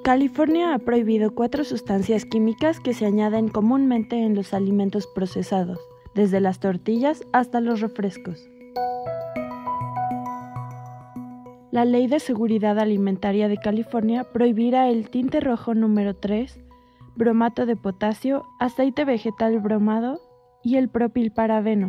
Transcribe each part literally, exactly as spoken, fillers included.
California ha prohibido cuatro sustancias químicas que se añaden comúnmente en los alimentos procesados, desde las tortillas hasta los refrescos. La Ley de Seguridad Alimentaria de California prohibirá el tinte rojo número tres, bromato de potasio, aceite vegetal bromado y el propilparabeno.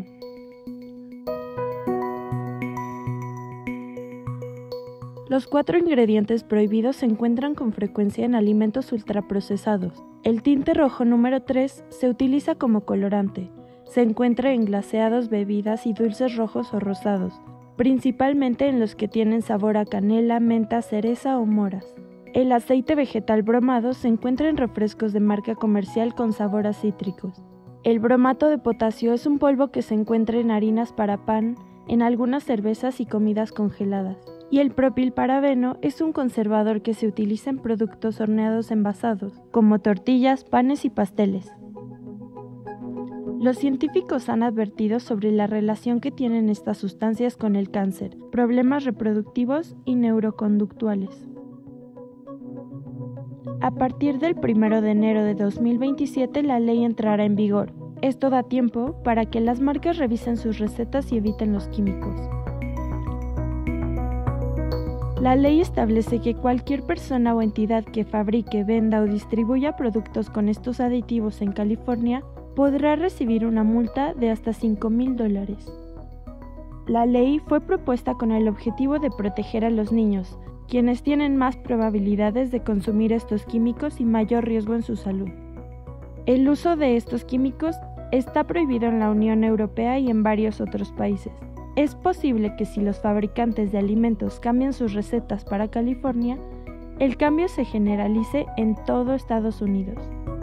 Los cuatro ingredientes prohibidos se encuentran con frecuencia en alimentos ultraprocesados. El tinte rojo número tres se utiliza como colorante. Se encuentra en glaseados, bebidas y dulces rojos o rosados, principalmente en los que tienen sabor a canela, menta, cereza o moras. El aceite vegetal bromado se encuentra en refrescos de marca comercial con sabor a cítricos. El bromato de potasio es un polvo que se encuentra en harinas para pan, en algunas cervezas y comidas congeladas. Y el propilparabeno es un conservador que se utiliza en productos horneados envasados, como tortillas, panes y pasteles. Los científicos han advertido sobre la relación que tienen estas sustancias con el cáncer, problemas reproductivos y neuroconductuales. A partir del primero de enero de dos mil veintisiete, la ley entrará en vigor. Esto da tiempo para que las marcas revisen sus recetas y eviten los químicos. La ley establece que cualquier persona o entidad que fabrique, venda o distribuya productos con estos aditivos en California podrá recibir una multa de hasta cinco mil dólares. La ley fue propuesta con el objetivo de proteger a los niños, quienes tienen más probabilidades de consumir estos químicos y mayor riesgo en su salud. El uso de estos químicos está prohibido en la Unión Europea y en varios otros países. Es posible que si los fabricantes de alimentos cambian sus recetas para California, el cambio se generalice en todo Estados Unidos.